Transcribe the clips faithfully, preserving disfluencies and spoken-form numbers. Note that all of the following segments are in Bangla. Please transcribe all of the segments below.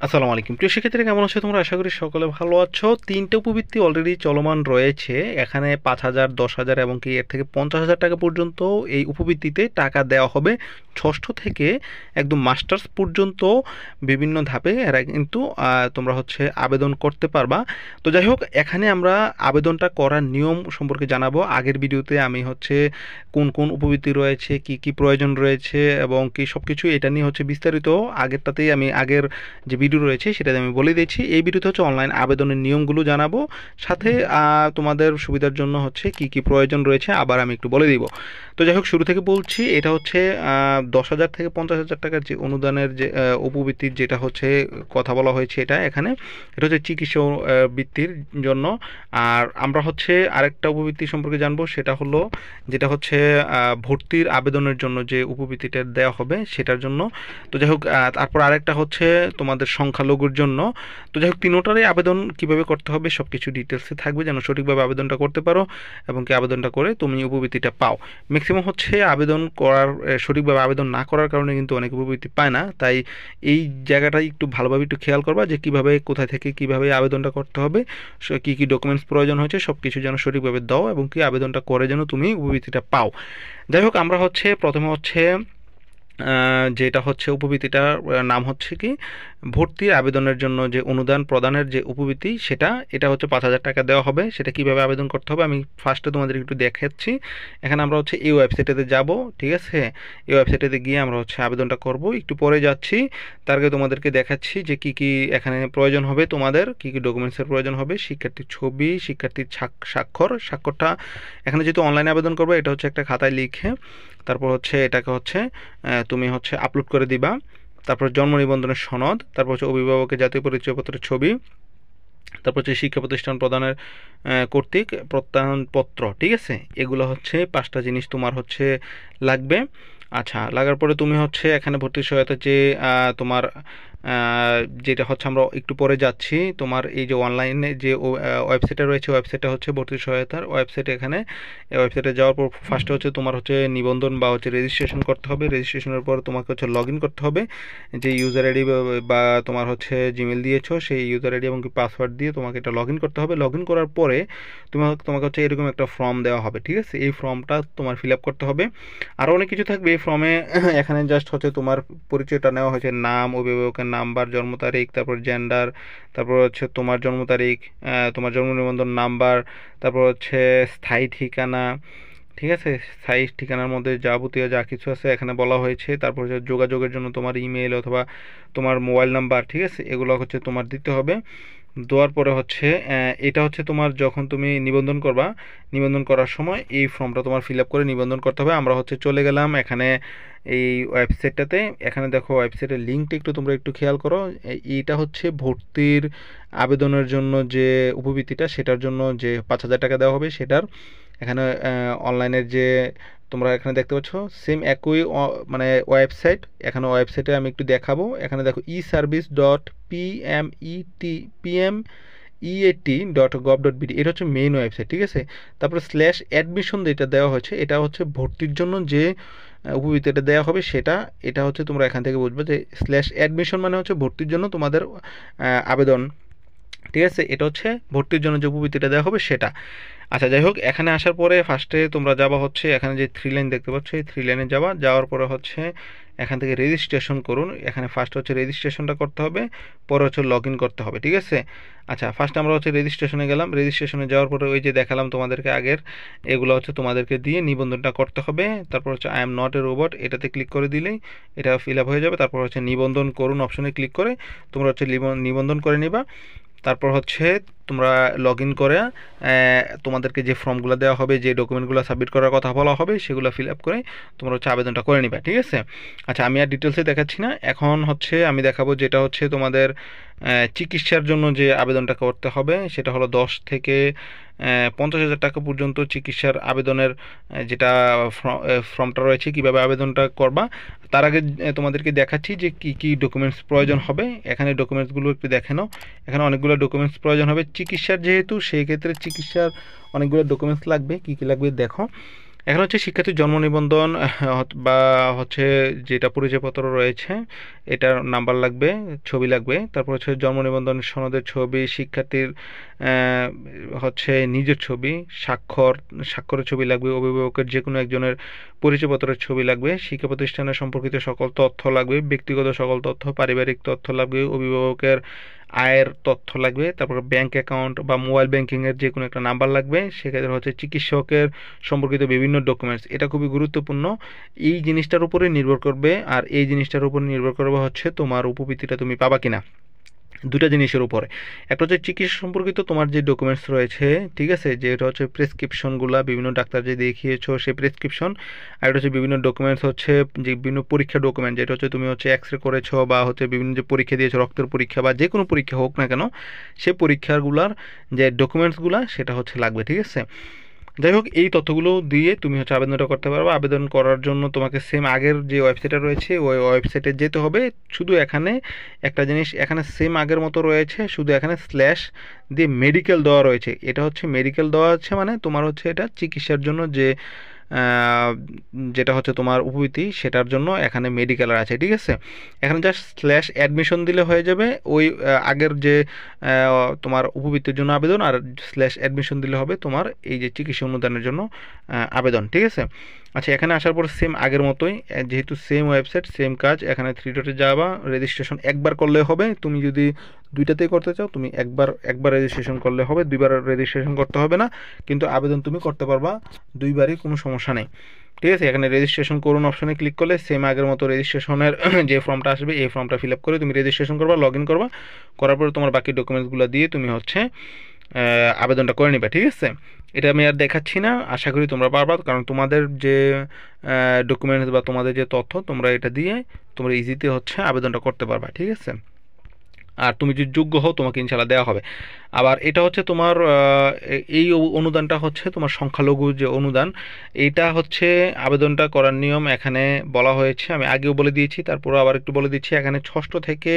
আসসালামু আলাইকুম প্রিয় শিক্ষার্থীরা, কেমন আছো তোমরা? আশা করি সকলে ভালো আছো। তিনটে উপবৃত্তি অলরেডি চলমান রয়েছে। এখানে পাঁচ হাজার, দশ হাজার এবং কি এর থেকে পঞ্চাশ হাজার টাকা পর্যন্ত এই উপবৃত্তিতে টাকা দেওয়া হবে। ষষ্ঠ থেকে একদম মাস্টার্স পর্যন্ত বিভিন্ন ধাপে এরা কিন্তু আহ, তোমরা হচ্ছে আবেদন করতে পারবা। তো যাই হোক, এখানে আমরা আবেদনটা করার নিয়ম সম্পর্কে জানাবো। আগের ভিডিওতে আমি হচ্ছে কোন কোন উপবৃত্তি রয়েছে, কি কি প্রয়োজন রয়েছে এবং কি সব কিছু এটা নিয়ে হচ্ছে বিস্তারিত আগেরটাতেই আমি আগের যে ভিডিও রয়েছে সেটাতে আমি বলে দিচ্ছি। এই ভিডিওতে হচ্ছে অনলাইন আবেদনের নিয়মগুলো জানাবো, সাথে আহ, তোমাদের সুবিধার জন্য হচ্ছে কি কি প্রয়োজন রয়েছে আবার আমি একটু বলে দিব। তো যাই হোক, শুরু থেকে বলছি। এটা হচ্ছে আহ, দশ হাজার থেকে পঞ্চাশ হাজার টাকার যে অনুদানের যে আহ, উপবৃত্তির যেটা হচ্ছে কথা বলা হয়েছে, এটা এখানে এটা হচ্ছে চিকিৎসা আহ, বৃত্তির জন্য। আর আমরা হচ্ছে আরেকটা উপবৃত্তি সম্পর্কে জানবো, সেটা হলো যেটা হচ্ছে আহ, ভর্তির আবেদনের জন্য যে উপবৃত্তিটা দেওয়া হবে সেটার জন্য। তো যাই হোক, আহ, তারপর আরেকটা হচ্ছে তোমাদের সংখ্যালঘুর জন্য। তো যাই হোক, তিনোটারই আবেদন কিভাবে করতে হবে সব কিছু ডিটেলসে থাকবে, যেন সঠিকভাবে আবেদনটা করতে পারো এবং কি আবেদনটা করে তুমি উপবৃত্তিটা পাও। ম্যাক্সিমাম হচ্ছে আবেদন করার এ, সঠিকভাবে আবেদন না করার কারণে কিন্তু অনেক উপবৃত্তি পায় না। তাই এই জায়গাটাই একটু ভালোভাবে একটু খেয়াল করবা যে কিভাবে, কোথায় থেকে কিভাবে আবেদনটা করতে হবে, স- কি কি ডকুমেন্টস প্রয়োজন হয়েছে সব কিছু যেন সঠিকভাবে দাও এবং কি আবেদনটা করে যেন তুমি উপবৃত্তিটা পাও। যাই হোক, আমরা হচ্ছে প্রথমে হচ্ছে আহ, যেটা হচ্ছে উপবৃত্তিটার আহ, নাম হচ্ছে কি ভর্তির আবেদনের জন্য যে অনুদান প্রদানের যে উপবৃত্তি, সেটা এটা হচ্ছে পাঁচ হাজার টাকা দেওয়া হবে। সেটা কিভাবে আবেদন করতে হবে আমি ফার্স্টে তোমাদের একটু দেখাচ্ছি। এখানে আমরা হচ্ছে এই ওয়েবসাইটেতে যাব, ঠিক আছে? এই ওয়েবসাইটেতে গিয়ে আমরা হচ্ছে আবেদনটা করব। একটু পরে যাচ্ছি, তার আগে তোমাদেরকে দেখাচ্ছি যে কি কি এখানে প্রয়োজন হবে, তোমাদের কি কি ডকুমেন্টসের প্রয়োজন হবে। শিক্ষার্থীর ছবি, শিক্ষার্থীর স্বাক- স্বাক্ষর স্বাক্ষরটা এখানে যেহেতু অনলাইনে আবেদন করবে, এটা হচ্ছে একটা খাতায় লিখে তারপর হচ্ছে এটাকে হচ্ছে আহ, তুমি হচ্ছে আপলোড করে দিবা। তারপর জন্ম নিবন্ধনের সনদ, তারপর হচ্ছে অভিভাবকের জাতীয় পরিচয়পত্রের ছবি, তারপর হচ্ছে শিক্ষা প্রতিষ্ঠান প্রদানের আহ, কর্তৃক প্রত্যয়নপত্র, ঠিক আছে? এগুলো হচ্ছে পাঁচটা জিনিস তোমার হচ্ছে লাগবে। আচ্ছা, লাগার পরে তুমি হচ্ছে এখানে ভর্তি সহায়তা যে আহ, তোমার আহ, যেটা হচ্ছে আমরা একটু পরে যাচ্ছি, তোমার এই যে অনলাইনে যে ওয়েবসাইটটা রয়েছে, ওয়েবসাইটটা হচ্ছে ভর্তি সহায়তার ওয়েবসাইট। এখানে এই ওয়েবসাইটে যাওয়ার পর ফার্স্টে হচ্ছে তোমার হচ্ছে নিবন্ধন বা হচ্ছে রেজিস্ট্রেশন করতে হবে। রেজিস্ট্রেশনের পর তোমাকে হচ্ছে লগ ইন করতে হবে। যে ইউজার আইডি বা তোমার হচ্ছে জিমেল দিয়েছো, সেই ইউজার আইডি এবং কি পাসওয়ার্ড দিয়ে তোমাকে এটা লগ ইন করতে হবে। লগ ইন করার পরে তোমার তোমাকে হচ্ছে এরকম একটা ফর্ম দেওয়া হবে, ঠিক আছে? এই ফর্মটা তোমার ফিল আপ করতে হবে। আরও অনেক কিছু থাকবে এই ফর্মে। এখানে জাস্ট হচ্ছে তোমার পরিচয়টা নেওয়া হয়েছে, নাম, অভিভাবকের নাম্বার, জন্ম তারিখ, তারপর জেন্ডার, তারপর হচ্ছে তোমার জন্ম তারিখ, আহ, তোমার জন্ম নিবন্ধন নাম্বার, তারপর হচ্ছে স্থায়ী ঠিকানা, ঠিক আছে? স্থায়ী ঠিকানার মধ্যে যাবতীয় যা কিছু আছে এখানে বলা হয়েছে। তারপর হচ্ছে যোগাযোগের জন্য তোমার ইমেল অথবা তোমার মোবাইল নাম্বার, ঠিক আছে? এগুলো হচ্ছে তোমার দিতে হবে। দেওয়ার পরে হচ্ছে আহ, এটা হচ্ছে তোমার যখন তুমি নিবন্ধন করবা, নিবন্ধন করার সময় এই ফর্মটা তোমার ফিল আপ করে নিবন্ধন করতে হবে। আমরা হচ্ছে চলে গেলাম এখানে এই ওয়েবসাইটটাতে। এখানে দেখো ওয়েবসাইটের লিঙ্কটা একটু তোমরা একটু খেয়াল করো। এই- এইটা হচ্ছে ভর্তির আবেদনের জন্য যে উপবৃত্তিটা, সেটার জন্য যে পাঁচ হাজার টাকা দেওয়া হবে সেটার এখানে অনলাইনের যে তোমরা এখানে দেখতে পাচ্ছ সেম একই অ- মানে ওয়েবসাইট। এখানে ওয়েবসাইটে আমি একটু দেখাবো। এখানে দেখো e service dot PMET PM EAT dot gov dot BD, এটা হচ্ছে মেইন ওয়েবসাইট, ঠিক আছে? তারপরে স্ল্যাশ অ্যাডমিশন যেটা দেওয়া হয়েছে, এটা হচ্ছে ভর্তির জন্য যে আহ, উপবৃত্তিটা দেওয়া হবে সেটা। এটা হচ্ছে তোমরা এখান থেকে বুঝবে যে স্ল্যাশ অ্যাডমিশন মানে হচ্ছে ভর্তির জন্য তোমাদের আহ, আবেদন, ঠিক আছে? এটা হচ্ছে ভর্তির জন্য যে উপবৃত্তিটা দেওয়া হবে সেটা। আচ্ছা, যাই হোক, এখানে আসার পরে ফার্স্টে তোমরা যাবা হচ্ছে এখানে যে থ্রি লাইন দেখতে পাচ্ছ, এই থ্রি লাইনে যাবা। যাওয়ার পরে হচ্ছে এখান থেকে রেজিস্ট্রেশন করুন। এখানে ফার্স্ট হচ্ছে রেজিস্ট্রেশনটা করতে হবে, পরে হচ্ছে লগ ইন করতে হবে, ঠিক আছে? আচ্ছা, ফার্স্ট আমরা হচ্ছে রেজিস্ট্রেশনে গেলাম। রেজিস্ট্রেশনে যাওয়ার পরে ওই যে দেখালাম তোমাদেরকে আগের, এগুলো হচ্ছে তোমাদেরকে দিয়ে নিবন্ধনটা করতে হবে। তারপর হচ্ছে I am not a robot, এটাতে ক্লিক করে দিলেই এটা ফিল আপ হয়ে যাবে। তারপর হচ্ছে নিবন্ধন করুন অপশনে ক্লিক করে তোমরা হচ্ছে নিবন- নিবন্ধন করে নিবা। তারপর হচ্ছে তোমরা লগ ইন করে আহ, তোমাদেরকে যে ফর্মগুলো দেওয়া হবে, যে ডকুমেন্টগুলো সাবমিট করার কথা বলা হবে, সেগুলো ফিল আপ করে তোমরা হচ্ছে আবেদনটা করে নিবা, ঠিক আছে? আচ্ছা, আমি আর ডিটেলসে দেখাচ্ছি না। এখন হচ্ছে আমি দেখাবো যেটা হচ্ছে তোমাদের আহ, চিকিৎসার জন্য যে আবেদনটা করতে হবে, সেটা হলো দশ থেকে আহ, পঞ্চাশ হাজার টাকা পর্যন্ত চিকিৎসার আবেদনের আহ, যেটা ফর্ম- আহ, ফর্মটা রয়েছে, কিভাবে আবেদনটা করবা। তার আগে আহ, তোমাদেরকে দেখাচ্ছি যে কি কি ডকুমেন্টস প্রয়োজন হবে। এখানে ডকুমেন্টসগুলো একটু দেখে নাও। এখানে অনেকগুলো ডকুমেন্টস প্রয়োজন হবে চিকিৎসার, যেহেতু সেই ক্ষেত্রে চিকিৎসার অনেকগুলো ডকুমেন্টস লাগবে। কি কি লাগবে দেখো। এখন হচ্ছে শিক্ষার্থীর জন্ম নিবন্ধন আহ, বা হচ্ছে যেটা পরিচয়পত্র রয়েছে এটার নাম্বার লাগবে, ছবি লাগবে, তারপর হচ্ছে জন্ম নিবন্ধন সনদের ছবি, শিক্ষার্থীর আহ, হচ্ছে নিজের ছবি, স্বাক্ষর স্বাক্ষরের ছবি লাগবে, অভিভাবকের যে কোনো একজনের পরিচয়পত্রের ছবি লাগবে, শিক্ষা প্রতিষ্ঠানের সম্পর্কিত সকল তথ্য লাগবে, ব্যক্তিগত সকল তথ্য, পারিবারিক তথ্য লাগবে, অভিভাবকের আয়ের তথ্য লাগবে, তারপর ব্যাংক অ্যাকাউন্ট বা মোবাইল ব্যাংকিংয়ের যে কোনো একটা নাম্বার লাগবে, সেক্ষেত্রে হচ্ছে চিকিৎসকের সম্পর্কিত বিভিন্ন ডকুমেন্টস। এটা খুবই গুরুত্বপূর্ণ। এই জিনিসটার উপরে নির্ভর করবে, আর এই জিনিসটার উপর নির্ভর করবে হচ্ছে তোমার উপবৃত্তিটা তুমি পাবা কিনা দুটা জিনিসের উপরে। একটা হচ্ছে চিকিৎসা সম্পর্কিত তোমার যে ডকুমেন্টস রয়েছে, ঠিক আছে, যেটা হচ্ছে প্রেসক্রিপশনগুলা বিভিন্ন ডাক্তার যে দেখিয়েছো সেই প্রেসক্রিপশন, আর এটা হচ্ছে বিভিন্ন ডকুমেন্টস হচ্ছে যে বিভিন্ন পরীক্ষা ডকুমেন্ট, যেটা হচ্ছে তুমি হচ্ছে এক্স রে করেছো বা হচ্ছে বিভিন্ন যে পরীক্ষা দিয়েছো রক্তের পরীক্ষা বা যে কোনো পরীক্ষা হোক না কেন, সেই পরীক্ষাগুলার যে ডকুমেন্টসগুলা সেটা হচ্ছে লাগবে, ঠিক আছে। যাই হোক, এই তথ্যগুলো দিয়ে তুমি হচ্ছে আবেদনটা করতে পারবে। আবেদন করার জন্য তোমাকে সেম আগের যে ওয়েবসাইটটা রয়েছে ওই ওয়েবসাইটে যেতে হবে। শুধু এখানে একটা জিনিস, এখানে সেম আগের মতো রয়েছে, শুধু এখানে স্ল্যাশ দিয়ে মেডিকেল দেওয়া রয়েছে। এটা হচ্ছে মেডিকেল দেওয়া আছে মানে তোমার হচ্ছে এটা চিকিৎসার জন্য যে আহ, যেটা হচ্ছে তোমার উপবৃত্তি সেটার জন্য এখানে মেডিকেলের আছে, ঠিক আছে। এখানে জাস্ট স্ল্যাশ অ্যাডমিশন দিলে হয়ে যাবে, ওই আহ, আগের যে আহ, তোমার উপবৃত্তির জন্য আবেদন, আর স্ল্যাশ অ্যাডমিশন দিলে হবে তোমার এই যে চিকিৎসা অনুদানের জন্য আহ, আবেদন, ঠিক আছে। আচ্ছা, এখানে আসার পর সেম আগের মতোই, আহ, যেহেতু সেম ওয়েবসাইট সেম কাজ, এখানে থ্রি ডটে যাবা, রেজিস্ট্রেশন একবার করলে হবে। তুমি যদি দুইটাতেই করতে চাও তুমি একবার একবার রেজিস্ট্রেশন করলে হবে, দুইবার রেজিস্ট্রেশন করতে হবে না, কিন্তু আবেদন তুমি করতে পারবা দুইবারই, কোনো সমস্যা নেই, ঠিক আছে। এখানে রেজিস্ট্রেশন করুন অপশনে ক্লিক করলে সেম আগের মতো রেজিস্ট্রেশনের যে ফর্মটা আসবে এই ফর্মটা ফিল আপ করে তুমি রেজিস্ট্রেশন করবা, লগ ইন করবা, করার পরে তোমার বাকি ডকুমেন্টসগুলো দিয়ে তুমি হচ্ছে আহ, আবেদনটা করে নিবা, ঠিক আছে। এটা আমি আর দেখাচ্ছি না, আশা করি তোমরা পারবা, কারণ তোমাদের যে ডকুমেন্টস বা তোমাদের যে তথ্য তোমরা এটা দিয়ে তোমরা ইজিতে হচ্ছে আবেদনটা করতে পারবা, ঠিক আছে। আর তুমি যদি যোগ্য হও তোমাকে ইনশাল্লাহ দেওয়া হবে। আবার এটা হচ্ছে তোমার আহ, এ- এই অ- অনুদানটা হচ্ছে তোমার সংখ্যালঘু যে অনুদান, এইটা হচ্ছে আবেদনটা করার নিয়ম এখানে বলা হয়েছে, আমি আগেও বলে দিয়েছি, তারপরে আবার একটু বলে দিচ্ছি। এখানে ষষ্ঠ থেকে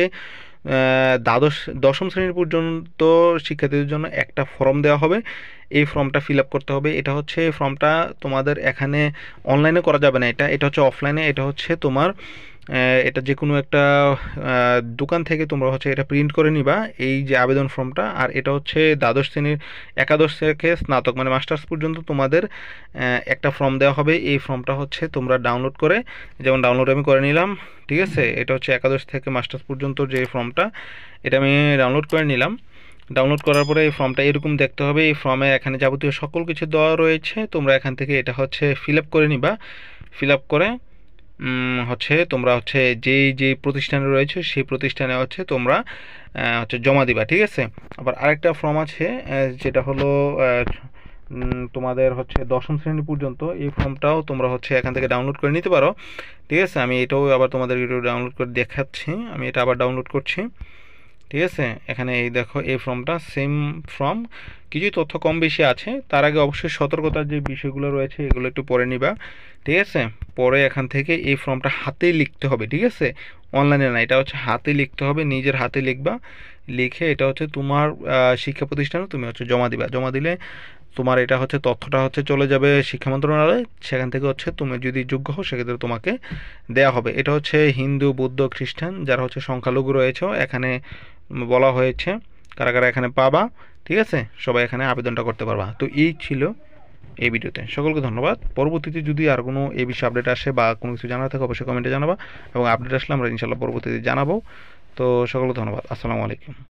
আহ, দ্বাদশ দশম শ্রেণী পর্যন্ত শিক্ষার্থীদের জন্য একটা ফর্ম দেওয়া হবে, এই ফর্মটা ফিল আপ করতে হবে। এটা হচ্ছে ফর্মটা তোমাদের এখানে অনলাইনে করা যাবে না, এটা এটা হচ্ছে অফলাইনে, এটা হচ্ছে তোমার আহ, এটা যে কোনো একটা আহ, দোকান থেকে তোমরা হচ্ছে এটা প্রিন্ট করে নিবা, এই যে আবেদন ফর্মটা। আর এটা হচ্ছে দ্বাদশ শ্রেণীর একাদশ থেকে স্নাতক মানে মাস্টার্স পর্যন্ত তোমাদের আহ, একটা ফর্ম দেওয়া হবে, এই ফর্মটা হচ্ছে তোমরা ডাউনলোড করে, যেমন ডাউনলোড আমি করে নিলাম, ঠিক আছে। এটা হচ্ছে একাদশ থেকে মাস্টার্স পর্যন্ত যে ফর্মটা, এটা আমি ডাউনলোড করে নিলাম। ডাউনলোড করার পরে এই ফর্মটা এরকম দেখতে হবে, এই ফর্মে এখানে যাবতীয় সকল কিছু দেওয়া রয়েছে, তোমরা এখান থেকে এটা হচ্ছে ফিল আপ করে নিবা। ফিল আপ করে উম, হচ্ছে তোমরা হচ্ছে যেই যে প্রতিষ্ঠানে রয়েছে সেই প্রতিষ্ঠানে হচ্ছে তোমরা আহ, হচ্ছে জমা দিবা, ঠিক আছে। আবার আরেকটা ফর্ম আছে আহ, যেটা হলো আহ, উম, তোমাদের হচ্ছে দশম শ্রেণী পর্যন্ত, এই ফর্মটাও তোমরা হচ্ছে এখান থেকে ডাউনলোড করে নিতে পারো, ঠিক আছে। আমি এটাও আবার তোমাদের একটু ডাউনলোড করে দেখাচ্ছি, আমি এটা আবার ডাউনলোড করছি, ঠিক আছে। এখানে এই দেখো এই ফর্মটা সেম ফর্ম, কিছু তথ্য কম বেশি আছে, তার আগে অবশ্যই সতর্কতার যে বিষয়গুলো রয়েছে এগুলো একটু পড়ে নিবা, ঠিক আছে। পরে এখান থেকে এই ফর্মটা হাতেই লিখতে হবে, ঠিক আছে, অনলাইনে না, এটা হচ্ছে হাতে লিখতে হবে, নিজের হাতে লিখবা, লিখে এটা হচ্ছে তোমার আহ, শিক্ষা প্রতিষ্ঠানে তুমি হচ্ছে জমা দিবা। জমা দিলে তোমার এটা হচ্ছে তথ্যটা হচ্ছে চলে যাবে শিক্ষা মন্ত্রণালয়ে, সেখান থেকে হচ্ছে তুমি যদি যোগ্য হও সেক্ষেত্রে তোমাকে দেয়া হবে। এটা হচ্ছে হিন্দু, বৌদ্ধ, খ্রিস্টান যারা হচ্ছে সংখ্যালঘু রয়েছে এখানে বলা হয়েছে কারা কারা এখানে পাবা, ঠিক আছে, সবাই এখানে আবেদনটা করতে পারবা। তো এই ছিল এই ভিডিওতে, সকলকে ধন্যবাদ। পরবর্তীতে যদি আর কোনো এই বিষয়ে আপডেট আসে বা কোনো কিছু জানার থাকে অবশ্যই কমেন্টে জানাবা, এবং আপডেট আসলে আমরা ইনশাল্লাহ পরবর্তীতে জানাবো। তো সকলকে ধন্যবাদ, আসসালামু আলাইকুম।